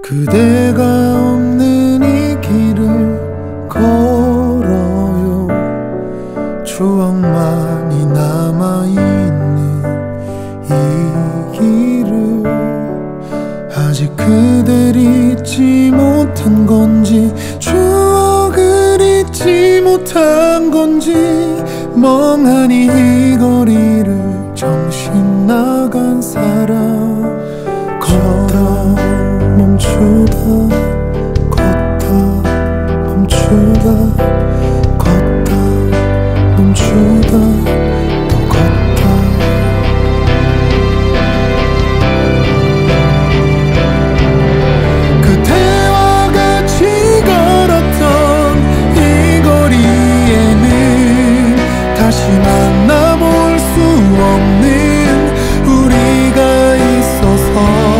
그대가 없는 이 길을 걸어요. 추억만이 남아있는 이 길을 아직 그댈 잊지 못한 건지, 추억을 잊지 못한 건지, 멍하니 이 거리를 정신 나간 사람. 걷다 멈추다 걷다 멈추다 걷다 멈추다 또 걷다. 그대와 같이 걸었던 이 거리에는 다시 만나볼 수 없는 우리가 있어서,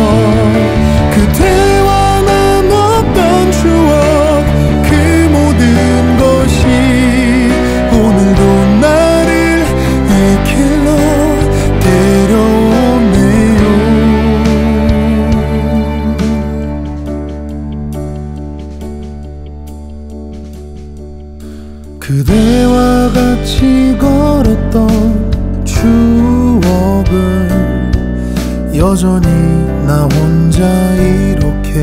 그대와 나눴던 추억 그 모든 것이 오늘도 나를 이 길로 데려오네요. 그대와 같이 걸었던 추억은 여전히 나 혼자 이렇게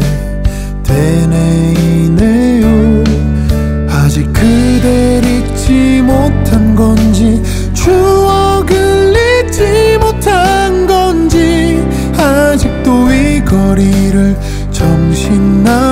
되뇌이네요. 아직 그댈 잊지 못한 건지, 추억을 잊지 못한 건지, 아직도 이 거리를 정신 나